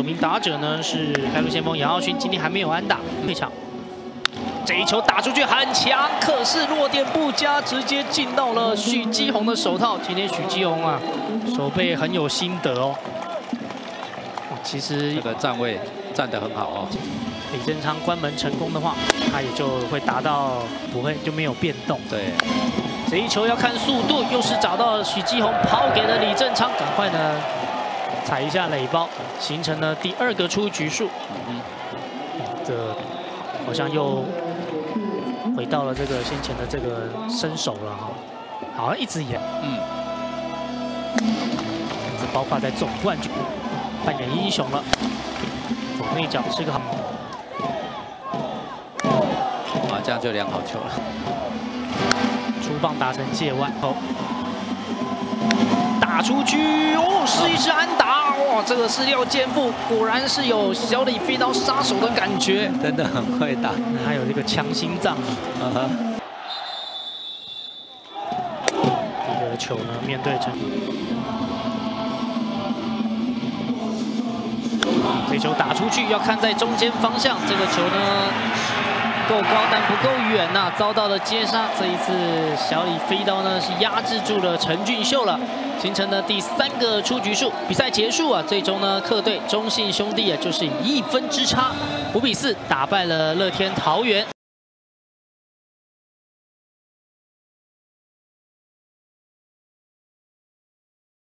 有名打者呢是开路先锋杨耀勋，今天还没有安打退场。这一球打出去很强，可是落点不佳，直接进到了许基宏的手套。今天许基宏啊，手背很有心得哦。其实这个站位站得很好哦。 李正昌关门成功的话，他也就会达到就没有变动。 对。 这一球要看速度，又是找到许基宏抛给了李正昌，赶快呢踩一下垒包，形成了第2个出局数。这好像又回到了这个先前的这个身手了哈，好像一直演。这包括在总冠军扮演英雄了，左内角是个好。 啊，这样就2好球了。 出棒打成界外后，打出去哦，是一支安打哇！这个是廖健富，果然是有小李飞刀杀手的感觉， 真的很会打， 还有这个强心脏。第1个球呢，面对陈，这球打出去要看在中间方向，这个球呢。 够高但不够远呐、遭到了接杀。这一次小李飞刀呢是压制住了陈俊秀了，形成了第3个出局数。比赛结束啊，最终呢客队中信兄弟啊就是以1分之差5比4打败了乐天桃园。